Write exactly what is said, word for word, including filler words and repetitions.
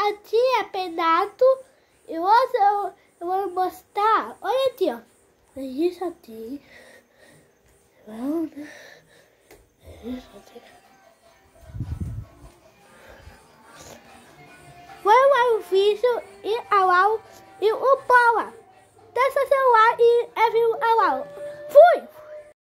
aqui é Bernardo. E hoje eu, eu vou mostrar. Olha aqui, ó. É isso aqui. É isso aqui. Foi o vídeo e ao e o bola. Deixa o celular e é viu ao. Fui!